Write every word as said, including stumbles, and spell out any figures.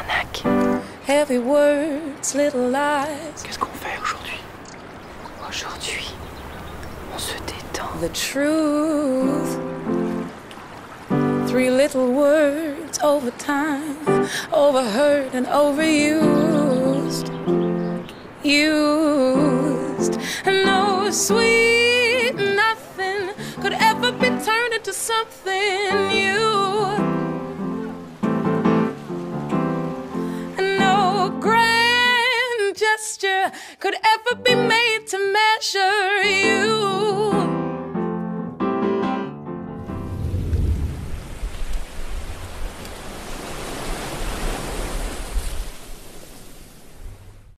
Arnaque. Heavy words, little lies. Qu'est-ce qu'on fait aujourd'hui? Aujourd'hui, on se détend. The truth. Three little words over time, overheard and overused. Used. And no sweet nothing could ever be turned into something new. And no grand gesture could ever be made to measure